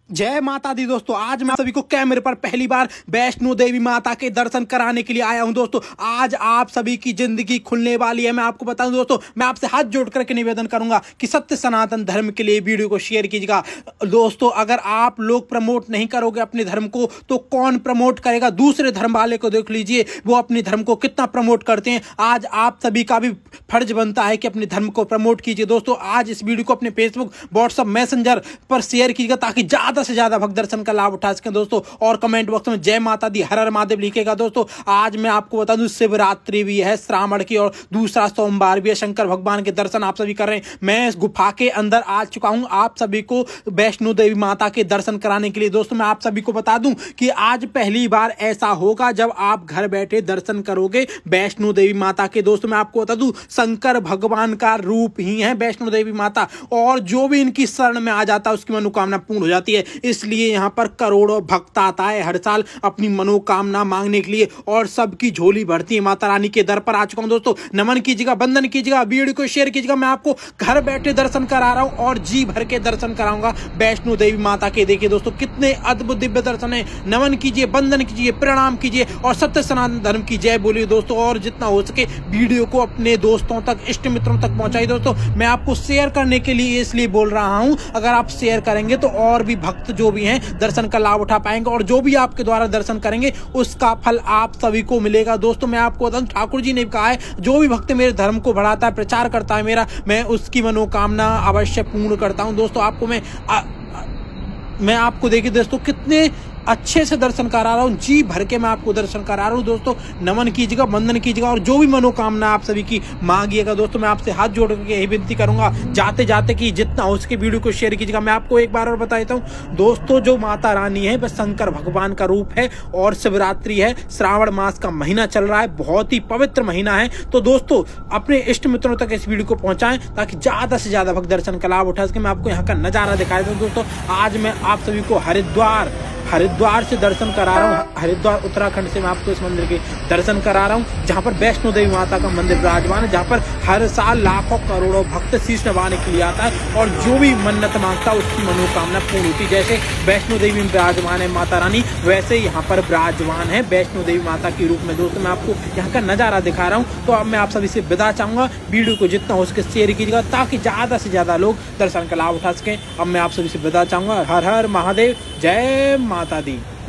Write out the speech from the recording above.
जय माता दी दोस्तों। आज मैं सभी को कैमरे पर पहली बार वैष्णो देवी माता के दर्शन कराने के लिए आया हूं दोस्तों। आज आप सभी की जिंदगी खुलने वाली है। मैं आपको बताऊं दोस्तों, मैं आपसे हाथ जोड़ करके निवेदन करूंगा कि सत्य सनातन धर्म के लिए वीडियो को शेयर कीजिएगा दोस्तों। अगर आप लोग प्रमोट नहीं करोगे अपने धर्म को तो कौन प्रमोट करेगा? दूसरे धर्म वाले को देख लीजिए, वो अपने धर्म को कितना प्रमोट करते हैं। आज आप सभी का भी फर्ज बनता है कि अपने धर्म को प्रमोट कीजिए दोस्तों। आज इस वीडियो को अपने फेसबुक, व्हाट्सएप, मैसेंजर पर शेयर कीजिएगा ताकि ज्यादा से ज्यादा भक्त दर्शन का लाभ उठा सकें दोस्तों। और कमेंट बॉक्स में जय माता दी, हर हर महादेव लिखेगा दोस्तों। आज मैं आपको बता दूं, शिवरात्रि भी है श्रावण की और दूसरा सोमवार भी है। शंकर भगवान के दर्शन आप सभी कर रहे हैं। मैं इस गुफा के अंदर आ चुका हूं आप सभी को वैष्णो देवी माता के दर्शन कराने के लिए दोस्तों। मैं आप सभी को बता दूं कि आज पहली बार ऐसा होगा जब आप घर बैठे दर्शन करोगे वैष्णो देवी माता के दोस्तों। मैं आपको बता दूं, शंकर भगवान का रूप ही है वैष्णो देवी माता, और जो भी इनकी शरण में आ जाता है उसकी मनोकामना पूर्ण हो जाती है। इसलिए यहाँ पर करोड़ों भक्त आता है हर साल अपनी मनोकामना मांगने के लिए, और सबकी झोली भरती है। माता रानी के दर पर आ चुका हूं दोस्तों। नमन कीजिएगा, वंदन कीजिएगा, वीडियो को शेयर कीजिएगा। मैं आपको घर बैठे दर्शन करा रहा हूं और जी भर के दर्शन कराऊंगा वैष्णो देवी माता के। देखिए दोस्तों, कितने अद्भुत दिव्य दर्शन है। नमन कीजिए, वंदन कीजिए, प्रणाम कीजिए और सत्य सनातन धर्म की जय बोलिए दोस्तों। और जितना हो सके वीडियो को अपने दोस्तों तक, इष्ट मित्रों तक पहुंचाइए दोस्तों। मैं आपको शेयर करने के लिए इसलिए बोल रहा हूं, अगर आप शेयर करेंगे तो और भी भक्त जो भी हैं दर्शन का लाभ उठा पाएंगे, और जो भी आपके द्वारा दर्शन करेंगे उसका फल आप सभी को मिलेगा दोस्तों। मैं आपको बताऊं, ठाकुर जी ने कहा है, जो भी भक्त मेरे धर्म को बढ़ाता है, प्रचार करता है मेरा, मैं उसकी मनोकामना अवश्य पूर्ण करता हूं दोस्तों। आपको मैं आपको देखिए दोस्तों, कितने अच्छे से दर्शन करा रहा हूं, जी भर के मैं आपको दर्शन करा रहा हूं दोस्तों। नमन कीजिएगा, वंदन कीजिएगा और जो भी मनोकामना आप सभी की मांगिएगा दोस्तों। मैं आपसे हाथ जोड़ करके यही विनती करूंगा जाते जाते कि जितना हो सके वीडियो को शेयर कीजिएगा। मैं आपको एक बार और बता देता हूं दोस्तों, जो माता रानी है वह शंकर भगवान का रूप है, और शिवरात्रि है, श्रावण मास का महीना चल रहा है, बहुत ही पवित्र महीना है। तो दोस्तों अपने इष्ट मित्रों तक इस वीडियो को पहुंचाएं ताकि ज्यादा से ज्यादा भक्त दर्शन का लाभ उठा सके। मैं आपको यहाँ का नजारा दिखा देता हूं दोस्तों। आज मैं आप सभी को हरिद्वार से दर्शन करा रहा हूँ। हरिद्वार उत्तराखंड से मैं आपको इस मंदिर के दर्शन करा रहा हूँ, जहाँ पर वैष्णो देवी माता का मंदिर विराजमान है, जहाँ पर हर साल लाखों करोड़ों भक्त शीश नवाने के लिए आता है, और जो भी मन्नत मांगता है उसकी मनोकामना पूर्ण होती है। जैसे वैष्णो देवी में विराजमान है माता रानी, वैसे यहाँ पर विराजमान है वैष्णो देवी माता के रूप में दोस्तों। मैं आपको यहाँ का नजारा दिखा रहा हूँ। तो अब मैं आप सभी से विदा चाहूंगा, वीडियो को जितना हो सके शेयर कीजिएगा ताकि ज्यादा से ज्यादा लोग दर्शन का लाभ उठा सकें। अब मैं आप सभी से विदा चाहूंगा। हर हर महादेव, जय माता दी।